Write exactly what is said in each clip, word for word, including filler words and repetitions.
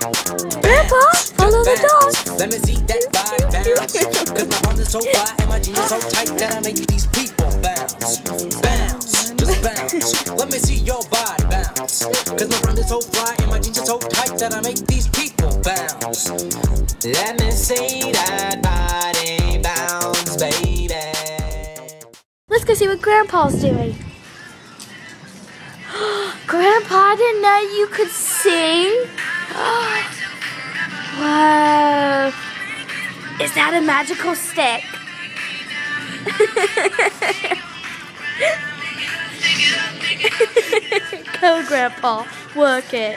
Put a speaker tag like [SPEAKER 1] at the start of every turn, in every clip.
[SPEAKER 1] Grandpa, follow the dog.
[SPEAKER 2] Let me see that body bounce. Cause my arms are so fly and my jeans are so tight that I make these people bounce. Bounce, just bounce. Let me see your body bounce. Cause my arms are so fly and my jeans are so tight that I make these people bounce. Let me see that body bounce, baby.
[SPEAKER 1] Let's go see what Grandpa's doing. Grandpa, I didn't know you could sing. Whoa. Is that a magical stick? Go, Grandpa. Work it.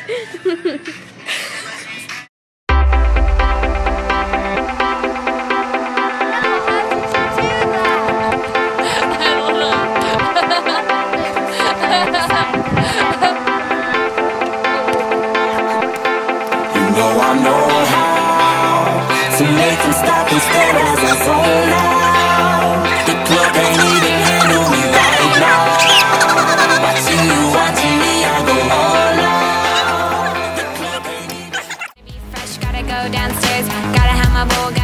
[SPEAKER 3] I know how to make them stop and stare as I zone out. The club ain't even handle me right now. Watching you, watching me, I go all out. The club ain't even.
[SPEAKER 4] Be fresh, gotta go downstairs. Gotta have my bowl.